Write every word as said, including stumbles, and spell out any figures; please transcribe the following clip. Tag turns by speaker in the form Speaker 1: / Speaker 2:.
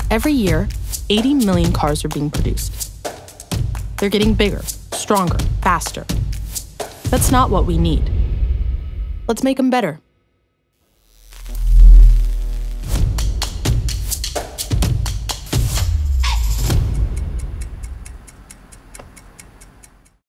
Speaker 1: Every year, eighty million cars are being produced. They're getting bigger, stronger, faster. That's not what we need. Let's make them better.